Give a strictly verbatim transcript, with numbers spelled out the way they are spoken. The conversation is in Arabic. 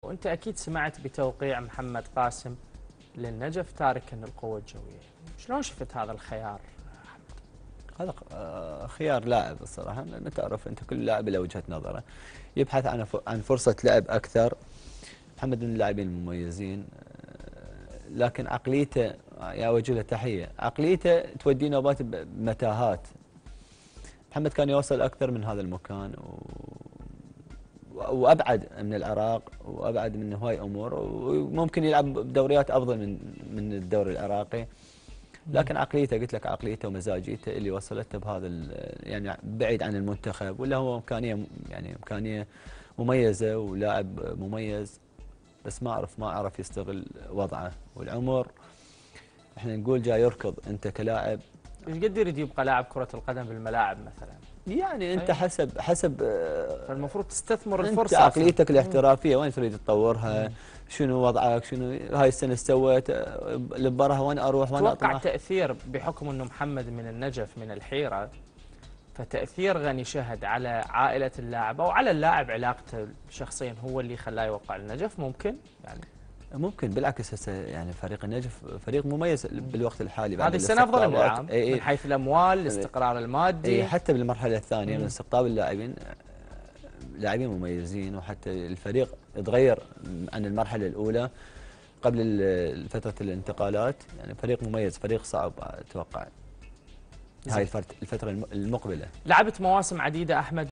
وانت اكيد سمعت بتوقيع محمد قاسم للنجف تاركا القوة الجوية، شلون شفت هذا الخيار؟ هذا خيار لاعب الصراحة، لأن تعرف أنت كل لاعب له وجهة نظره، يبحث عن عن فرصة لعب أكثر. محمد من اللاعبين المميزين، لكن عقليته يا وجه له تحية، عقليته تودي نوبات بمتاهات. محمد كان يوصل أكثر من هذا المكان و... وأبعد من العراق وأبعد من هواي أمور، وممكن يلعب بدوريات أفضل من من الدوري العراقي، لكن عقليته قلت لك عقليته ومزاجيته اللي وصلته بهذا يعني بعيد عن المنتخب، ولا هو إمكانية يعني إمكانية مميزة ولاعب مميز، بس ما عرف ما عرف يستغل وضعه والعمر. احنا نقول جاي يركض انت كلاعب. ايش قد يريد يبقى لاعب كرة القدم بالملاعب مثلا؟ يعني انت أيه. حسب حسب فالمفروض تستثمر انت الفرصة. عقليتك الاحترافية وين تريد تطورها؟ مم. شنو وضعك؟ شنو هاي السنة سويت؟ لبرها وين اروح وين اطمح؟ اتوقع تأثير بحكم انه محمد من النجف من الحيرة، فتأثير غني شهد على عائلة اللاعب أو على اللاعب علاقته شخصيا هو اللي خلاه يوقع النجف. ممكن يعني ممكن بالعكس هسه يعني فريق النجف فريق مميز بالوقت الحالي بعد هذه السنة أفضل من العام اي من حيث الأموال، الاستقرار المادي. اي حتى بالمرحلة الثانية من استقطاب اللاعبين، لاعبين مميزين، وحتى الفريق تغير عن المرحلة الأولى قبل فترة الانتقالات. يعني فريق مميز، فريق صعب أتوقع هاي الفترة المقبلة. لعبت مواسم عديدة أحمد